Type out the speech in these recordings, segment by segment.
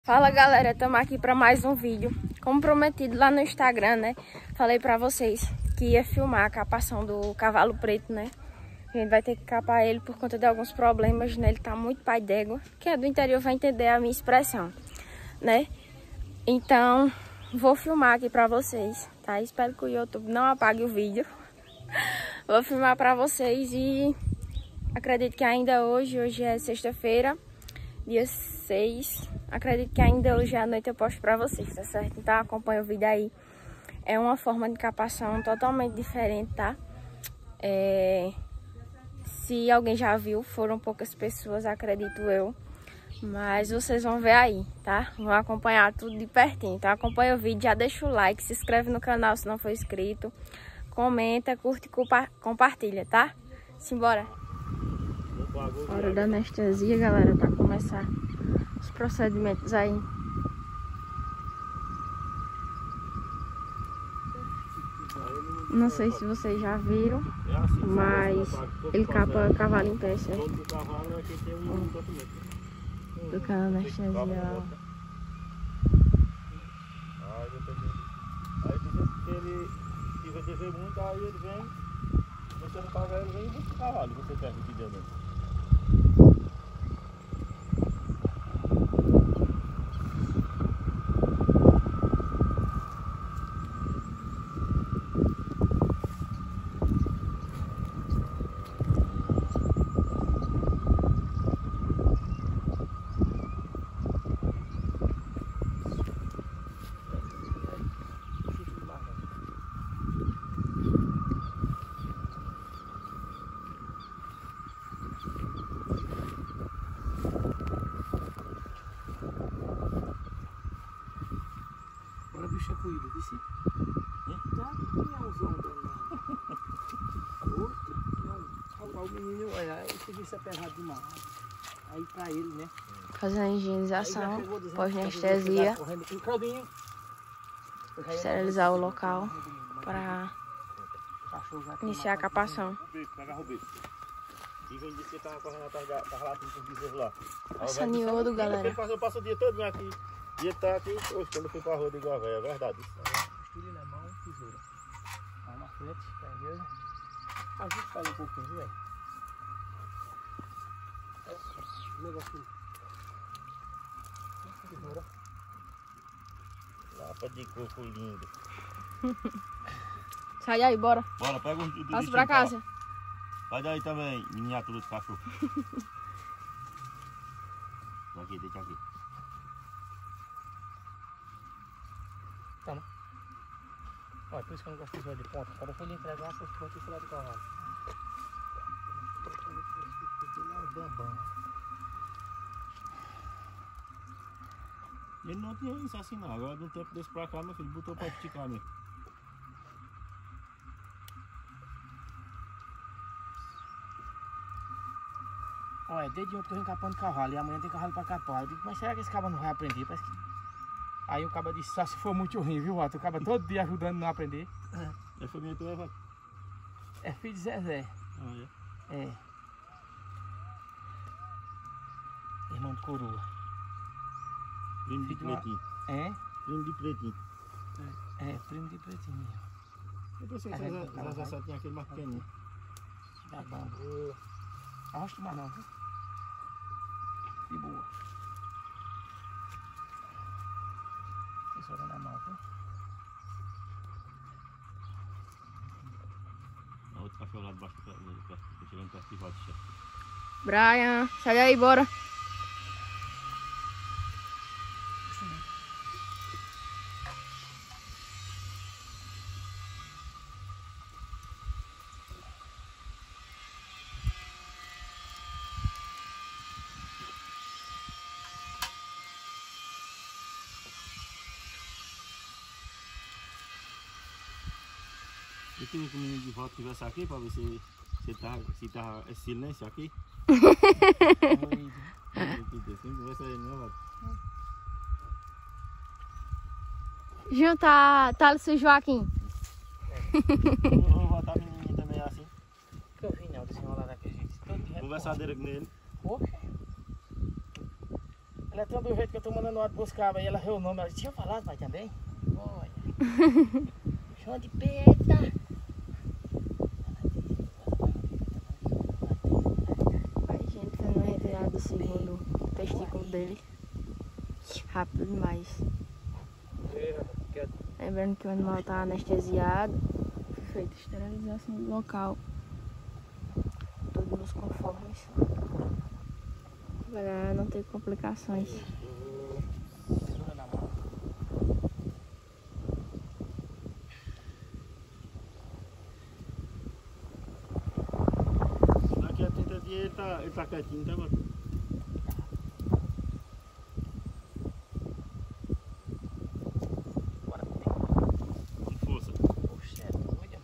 Fala galera, estamos aqui para mais um vídeo. Como prometido lá no Instagram, né? Falei para vocês que ia filmar a capação do cavalo preto, né? A gente vai ter que capar ele por conta de alguns problemas, né? Ele tá muito pai d'égua. Quem é do interior vai entender a minha expressão, né? Então, vou filmar aqui para vocês, tá? Espero que o YouTube não apague o vídeo. Vou filmar para vocês e acredito que ainda hoje é sexta-feira, dia 6. Acredito que ainda hoje à noite eu posto pra vocês, tá certo? Então acompanha o vídeo aí. É uma forma de capação totalmente diferente, tá? Se alguém já viu, foram poucas pessoas, acredito eu. Mas vocês vão ver aí, tá? Vão acompanhar tudo de pertinho. Então acompanha o vídeo, já deixa o like, se inscreve no canal se não for inscrito. Comenta, curte e compartilha, tá? Simbora! Hora da anestesia, galera, pra começar os procedimentos aí. Não sei se vocês já viram, mas ele capa cavalo em pé, certo? Do canal anestesia. Aí que ele vai dever muito, aí ele vem, você não paga ele, vem e busca o cavalo, você pega aqui dentro. Bicho é coído, disse? Tá, caminhãozão danado. Outro, não. O menino, olha, esse bicho é pesado demais. Aí pra ele, né? Fazer a higienização, pós-anestesia, esterilizar o local para iniciar a capação. E vem dizer que tava correndo atrás da latinha com o bezerro lá. Saniodo, galera. Eu passo o dia todo aqui. E ele tá aqui, hoje, quando eu fui pra rua de igual, é verdade. Costura na mão, tesoura. Vai na frente, beleza? A gente faz um pouquinho, velho. O negocinho. Tesoura. Lapa de coco lindo. Sai aí, bora. Bora, pega os Passa pra casa. Vai daí também, miniatura de cachorro. Aqui, deixa aqui. Toma. Olha, por isso que eu não gosto de tesoura de ponta. Quando eu for lhe entregar essas pontas, eu fui lá do cavalo. Ele não tinha isso assim não. Agora de um tempo desse pra cá, meu filho, botou pra esticar mesmo. Olha, desde ontem que eu vim capando cavalo e amanhã tem cavalo pra capar. Eu digo, mas será que esse cavalo não vai aprender? Parece que... Aí o cabo disse, só se for muito ruim, viu, Walter? O cabo todo dia ajudando a não aprender. É família tua, Walter? É filho de Zezé. Ah, é? É. Irmão de coroa. Primo de Filho pretinho. É? Primo de pretinho. É, primo de pretinho mesmo. Eu pensei que você só tinha aquele mais pequenininho. Tá bom. Arrosta mais não, viu? De boa. Tesoura na mão, viu? A outra cachorro lá debaixo do pé. Tô chegando perto de volta. Brian, sai aí, bora. Eu queria que o menino de volta estivesse aqui para ver se tá esse silêncio aqui. Conversa aí, não, Walter? Junta Thales e Joaquim. Vou botar a menininha também assim. Que eu vi não, desenrolar daquele jeito. Todo dia. Conversadeira com ele. Poxa. Ela Ela é tão do jeito que eu tô mandando hora buscar, aí ela viu o nome, ela tinha falado, pai, também? Olha. Chão de peta. Ai, gente, fazendo a retirada do segundo testículo dele. Rápido demais. Lembrando que o animal tá anestesiado. Foi feita esterilização do local. Tudo nos conformes. Para não ter complicações. Daqui a 30 dias ele tá quietinho, tá agora? Com força. Poxa, é doido.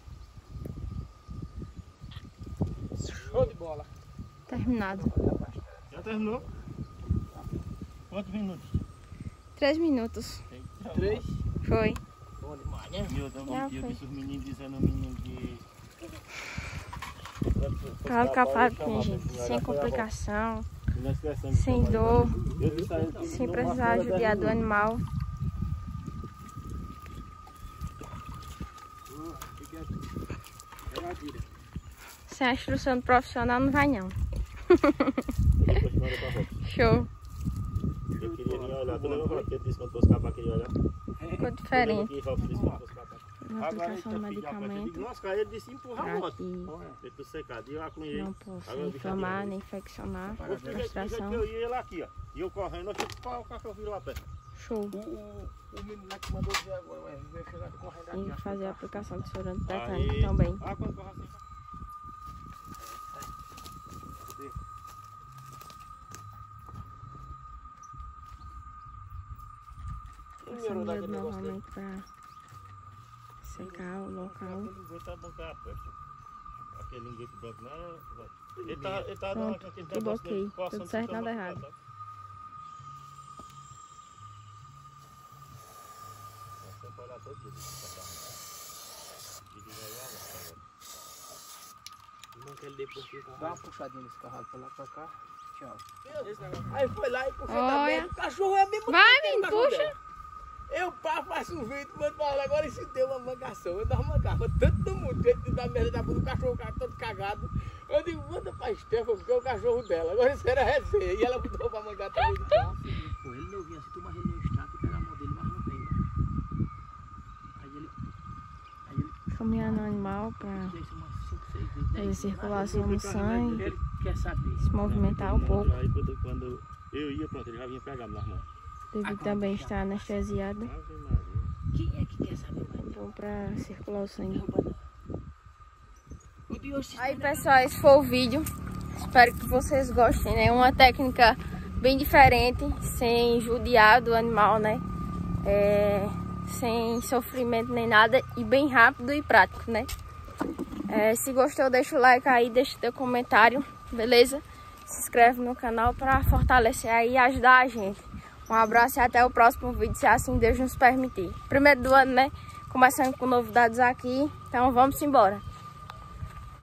Show de bola. Terminado. Já terminou? Quantos minutos? 3 minutos. 3. Foi. Bom demais, né? E eu foi. vi os meninos dizendo ao menino que... Cavalo capado, minha gente. Sem complicação. Sem dor. Sem precisar judiar do animal. Sem a instrução do profissional não vai não. Show. Eu queria vir olhar, tu lembra que eu disse quando fosse capaz que ia olhar? Ficou diferente. Agora Na aplicação do eu medicamento. nossa, cara, ele disse empurrar a Pra moto. que Feito secado. E eu acunhei. não possa inflamar nem infeccionar a Eu castração. eu ia lá aqui, ó. E eu correndo, eu fui para o cachorro vir lá perto. Show. O menino lá que mandou dizer agora, mas vai chegar correndo aqui. E fazer a aplicação de sorante tetânico Aí. também. Ah, quando corre assim. Passando dedo novamente para secar o local. Aquele linguete tá bom que é a peste. Aquele linguete branco não. Ele tá dando Pronto, aquele tudo negócio ok. dele, coçando, Tudo certo, ficando nada machucado, errado. sabe? Você pode olhar todo dia. Não quer ele depois que dá uma puxadinha nesse cavalo pra lá pra cá. Tchau. Aí foi lá e puxou também. O cachorro é mesmo. Vai, menino, puxa. Eu faço um vídeo, mando pra ela, agora isso deu uma mangação. Eu dava uma garra, tanto do mundo, dentro da merda da bunda, o cachorro todo cagado. Eu digo, manda pra Estefan, porque é o cachorro dela. Agora isso era resenha. E ela mudou pra mangar também de carro. Pô, ele não vinha assim, tu marrei no extrato e pega a mão dele, mas não tem. Aí ele Caminhando no animal para fez umas 5, 6 vezes. fazer circulação no sangue, Ele quer saber. se movimentar um pouco. Aí quando eu ia, pronto, ele já vinha pegar nas mãos. Devido também estar anestesiado. Ave Maria. Quem é que quer saber mais? Bom para circular o sangue. O de hoje. Aí, pessoal, esse foi o vídeo. Espero que vocês gostem, né? Uma técnica bem diferente, sem judiar do animal, né? Sem sofrimento nem nada e bem rápido e prático, né? Se gostou, deixa o like aí, deixa o teu comentário, beleza? Se inscreve no canal para fortalecer aí e ajudar a gente. Um abraço e até o próximo vídeo, se assim Deus nos permitir. Primeiro do ano, né? Começando com novidades aqui, então vamos embora.